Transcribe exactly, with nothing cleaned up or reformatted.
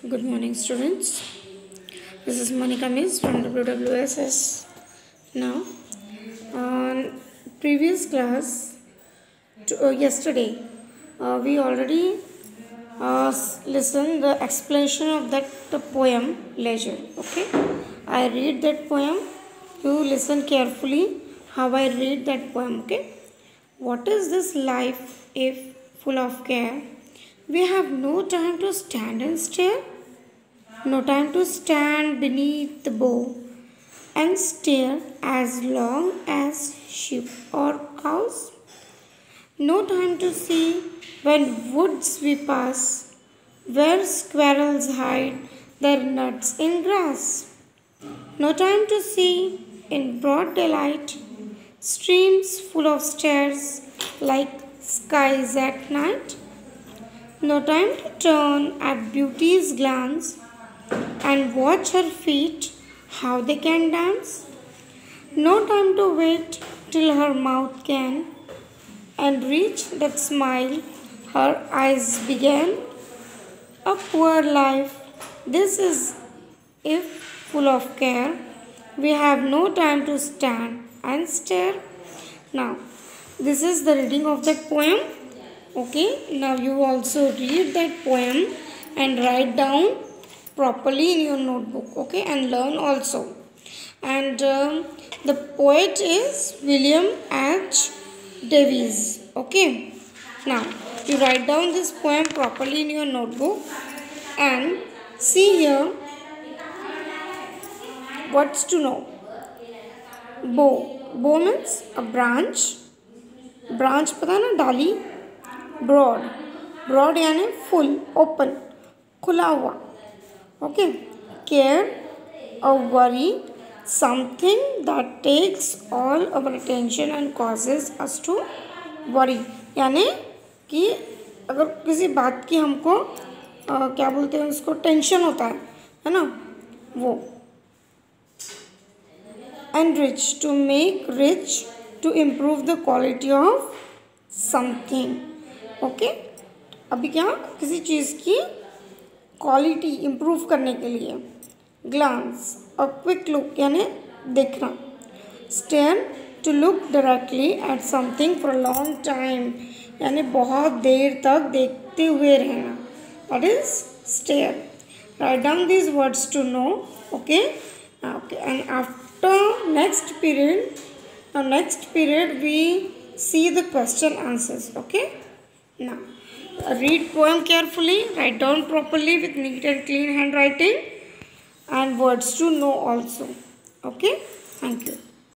Good morning, students. This is Monica Miss from W W S S. Now, on previous class, to, uh, yesterday, uh, we already uh, listened the explanation of that poem, Leisure. Okay, I read that poem. You listen carefully how I read that poem. Okay, what is this life if full of care? We have no time to stand and stare. No time to stand beneath the bough and stare as long as sheep or cows. No time to see when woods we pass, where squirrels hide their nuts in grass. No time to see in broad daylight streams full of stars like skies at night. No time to turn at beauty's glance and watch her feet how they can dance. No time to wait till her mouth can and reach that smile her eyes began. A poor life this is if full of care. We have no time to stand and stare. Now, this is the reading of that poem. Okay, now you also read that poem and write down properly in your notebook. Okay, and learn also. And um, the poet is William H. Davies. Okay, now you write down this poem properly in your notebook and see here what's to know. Bow. Bow means a branch. Branch पता ना डाली. Broad. Broad यानी full, open, खुला हुआ. Okay. Care, a worry, something that takes all our attention and causes us to worry. यानी कि अगर किसी बात की हमको आ, क्या बोलते हैं उसको टेंशन होता है है ना वो. Enrich, to make rich, to improve the quality of something. Okay. अभी क्या किसी चीज़ की क्वालिटी इम्प्रूव करने के लिए. ग्लांस, अ क्विक लुक यानी देखना. Stare, to look directly at something for a long time यानी बहुत देर तक देखते हुए रहना. That is stare. Write down these words to know. Okay okay and after next period next period we see the question answers. Okay, now read poem carefully, write down properly with neat and clean handwriting and words to know also. Okay, thank you.